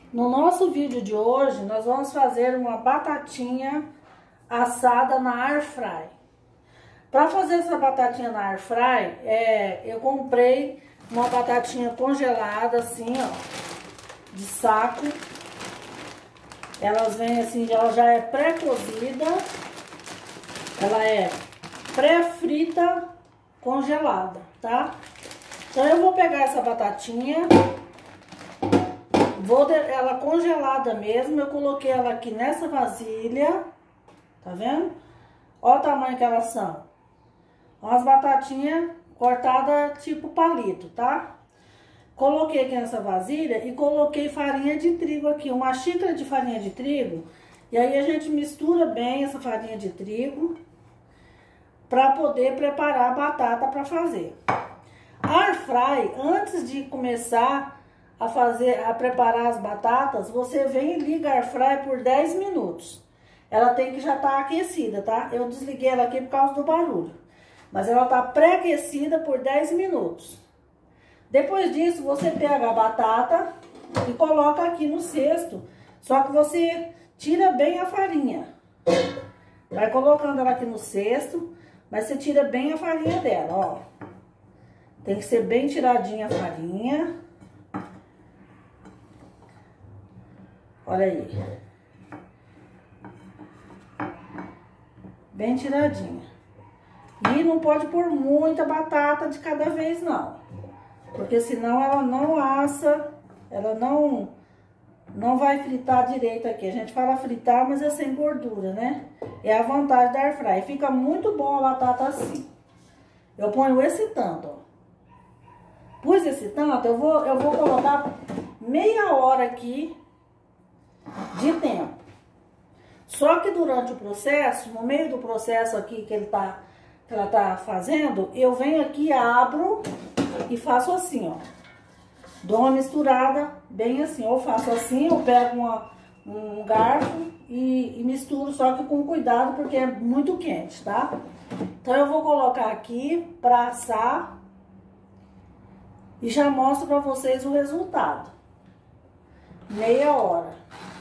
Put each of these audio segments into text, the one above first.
No nosso vídeo de hoje, nós vamos fazer uma batatinha assada na air fry. Para fazer essa batatinha na air fry, eu comprei uma batatinha congelada assim, ó, de saco. Elas vêm assim, ela já é pré-cozida, ela é pré-frita congelada, tá? Então eu vou pegar essa batatinha, ela congelada mesmo, eu coloquei ela aqui nessa vasilha, tá vendo? Olha o tamanho que elas são. Umas batatinhas cortadas tipo palito, tá? Coloquei aqui nessa vasilha e coloquei farinha de trigo aqui, uma xícara de farinha de trigo. E aí a gente mistura bem essa farinha de trigo para poder preparar a batata para fazer. A air fry, antes de começar a preparar as batatas, você vem e liga a air fry por 10 minutos. Ela tem que já estar aquecida, tá? Eu desliguei ela aqui por causa do barulho. Mas ela tá pré-aquecida por 10 minutos. Depois disso, você pega a batata e coloca aqui no cesto. Só que você tira bem a farinha. Vai colocando ela aqui no cesto, mas você tira bem a farinha dela, ó. Tem que ser bem tiradinha a farinha. Olha aí. Bem tiradinha. E não pode pôr muita batata de cada vez, não. Porque senão ela não assa, ela não vai fritar direito aqui. A gente fala fritar, mas é sem gordura, né? É a vantagem da air fry. Fica muito bom a batata assim. Eu ponho esse tanto, ó. Pus esse tanto, eu vou colocar meia hora aqui de tempo. Só que durante o processo, no meio do processo aqui que ela tá fazendo, eu venho aqui, abro e faço assim, ó. Dou uma misturada bem assim, ou faço assim, eu pego um garfo e misturo, só que com cuidado, porque é muito quente, tá? Então eu vou colocar aqui pra assar e já mostro pra vocês o resultado. Meia hora.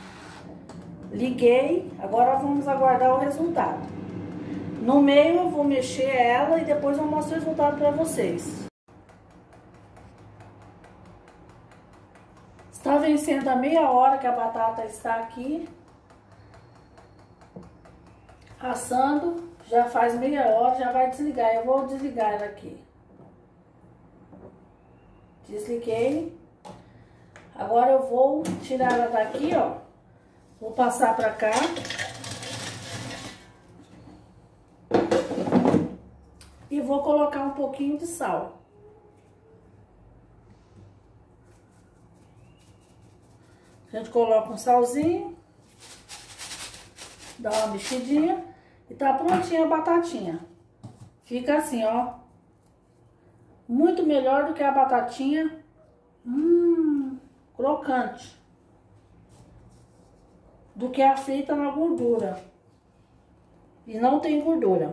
Liguei, agora vamos aguardar o resultado. No meio eu vou mexer ela e depois eu mostro o resultado pra vocês. Está vencendo a meia hora que a batata está aqui assando, já faz meia hora, já vai desligar. Eu vou desligar ela aqui. Desliguei. Agora eu vou tirar ela daqui, ó. Vou passar pra cá. E vou colocar um pouquinho de sal. A gente coloca um salzinho. Dá uma mexidinha. E tá prontinha a batatinha. Fica assim, ó. Muito melhor do que a batatinha. Crocante. Do que a frita na gordura. E não tem gordura.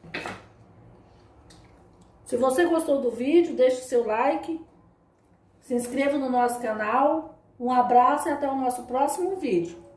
Se você gostou do vídeo, deixe o seu like. Se inscreva no nosso canal. Um abraço e até o nosso próximo vídeo.